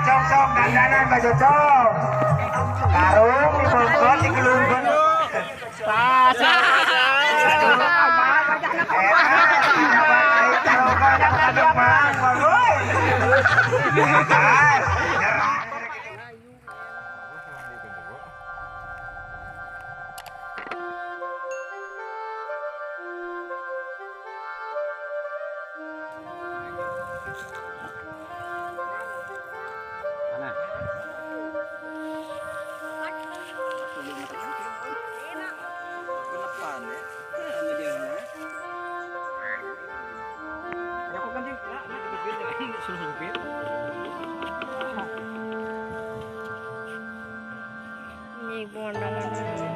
sok dandanan baju cok. Karung dibongkot dikelungkeun. Ini pemandangan.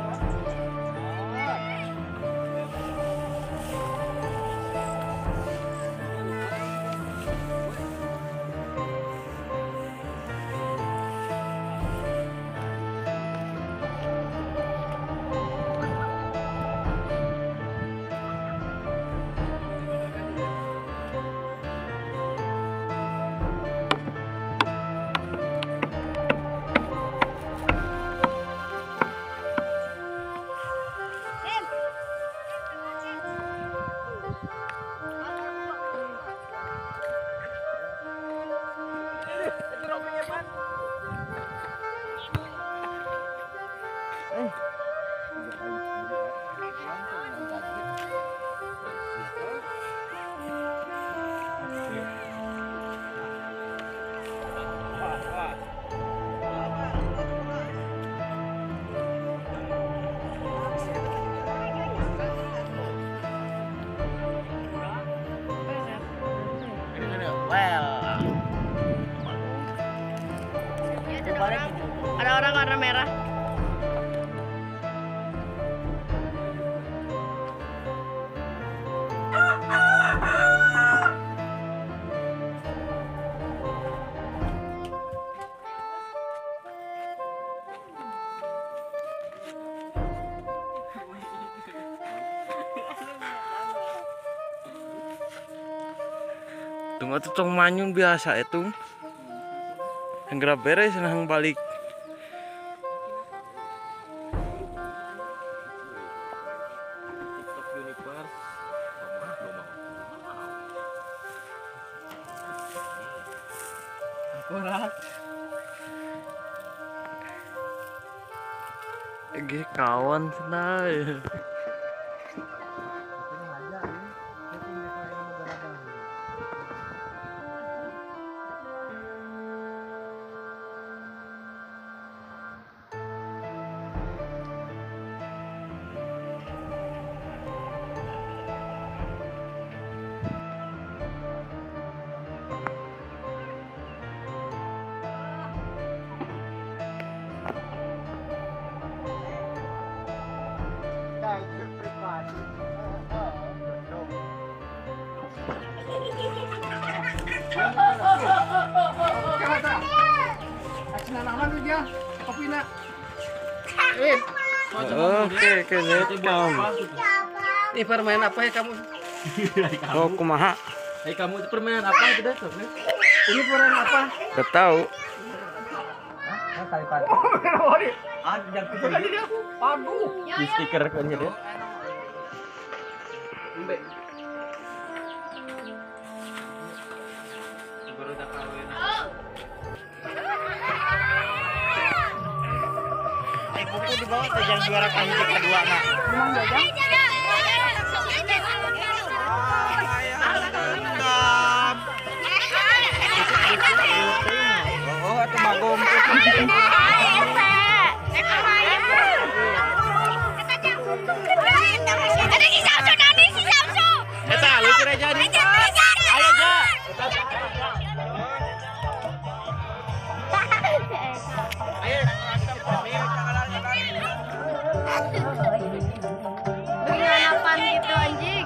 Ada orang warna merah. Tunggu tuh tong manyun biasa itu. Yang gerak beres nang balik. Akurat. Kawan senang. Oke, welcome. Ini permainan apa ya kamu? Oh, kumaha? Kamu itu permainan apa itu dah? Ini permainan apa? Gak tahu. Aduh. Di stiker kan dia. Buku di bawah tuh yang juara anjing kedua nak. Oh, itu bagong. Ada si Samsu tadi, si Samsu. Eta lu kira jadi. Ayo ja. Dengan apaan gitu anjing?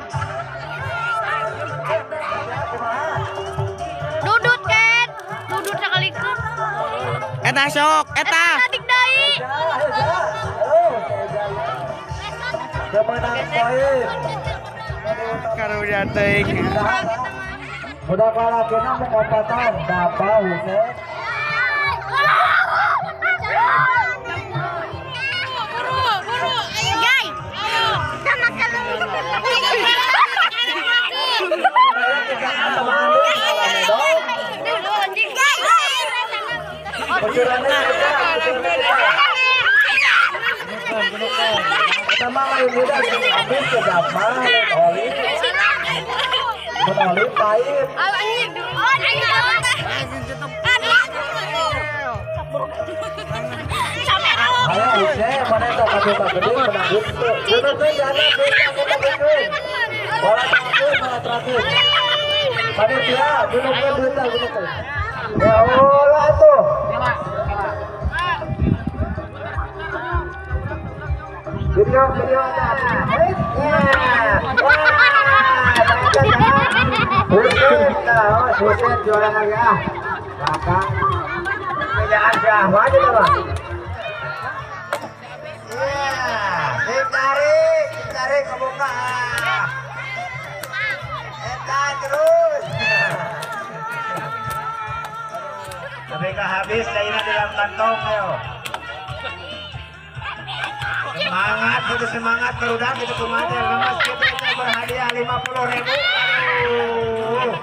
Dudut Ken, dudut sekali ke. Eta sok, eta. Tadik deui. Karunya teuing. Udah kalah kena mau kopatan, dapat Husen. Kucurannya pertama main muda habis ke gampang oli pahit. Ayo Uce, mana itu kaki gede menang gitu. Duduknya jangan duduk. Bola terakhir. Panitia, duduknya duduknya. Ya Allah tuh. Video ada. Buset jualan lagi ah. Kakak. Jangan jauh aja lah. Cari ke muka. Eta terus. Sampai habis lainnya dalam kantong ayo. Semangat gitu semangat berudak gitu kemana lemas kita berhadiah 50.000. Aduh.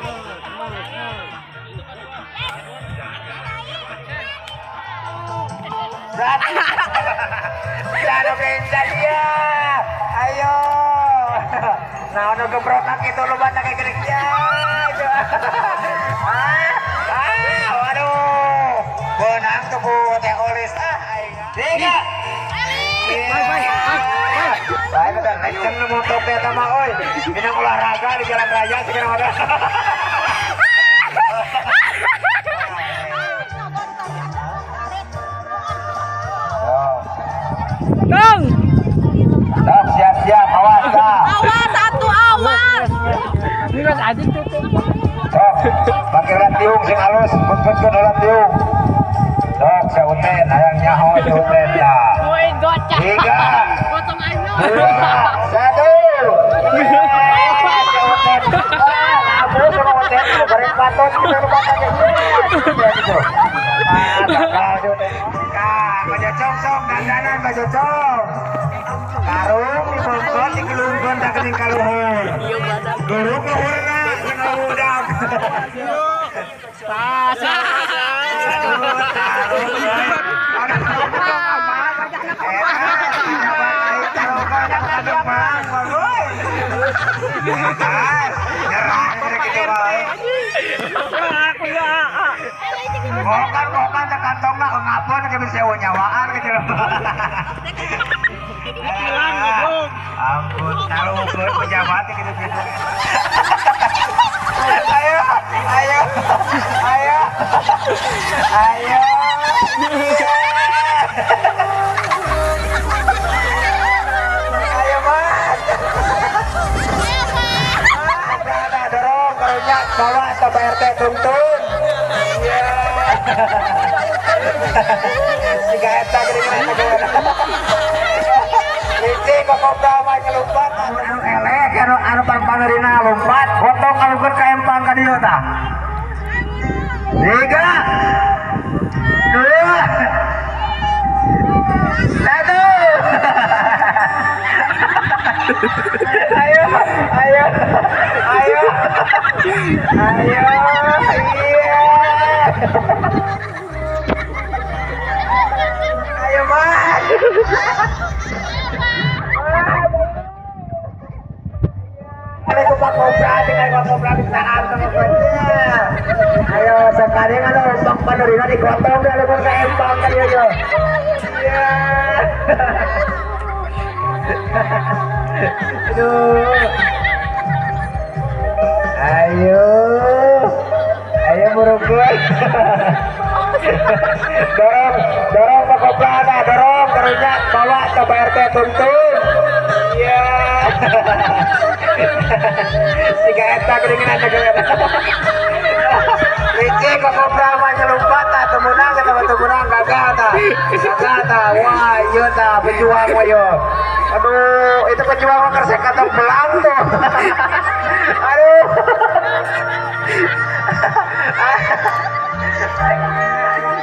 Jangan benda dia. Ayo. Nah, ono gebrotak itu lu banyak kayak kerja. Waduh. Benang tuh Bu Teh Olis. Tiga. Baik udah kenceng mau tope sama oi. Minang olahraga di jalan raya sekarang ada. Dong. Sok siap-siap awas dah. Awas satu awas. Ini kan adik tuh. Sok pakai ulat tiung sing halus, pun ulat tiung. Sok seuten hayang nyaho seuten ya. Woi gocak. 3 Potong aja. 2 1. Aku sama hotel bareng patos kita lupa aja. Baju cong dandanan baju cong. Karung dibongkot dikelungkeun tak kening kaluhur. Guruk luhurna cenah udak. Kokan ke kantongna ngapun ke sewa nyawaan gitu. Ampun, taruh ke pejabat gitu. Ayo. Ayo, Mas. Ada dorong karunya bawa ke PRT tuntun. Iya. Siga eta gede licik kok kobra kelumpat anu elek anu pangpangerina lompat potong kalungkeun ka empang ka dieu tah 3 2 1 ayo iya ayo Mas. Ada Pak Kobra, dengan Pak Kobra bisa sama kuenya. Ayo sekarang ada empang panorina digotong dah lepas ke empang kan yo. Iya. Aduh. Ayo murugun. dorong Pak Kobra dah, dorong karunya bawa ke PRT tuntun. Iya. Siga eta geuningan negara. Licik kok Kobra mah nyelumpat tah teu meunang eta mah teu meunang gagal tah. Wah, ieu tah pejuang mah yo. Aduh, itu pejuang mah kersek katong belang tuh. Aduh.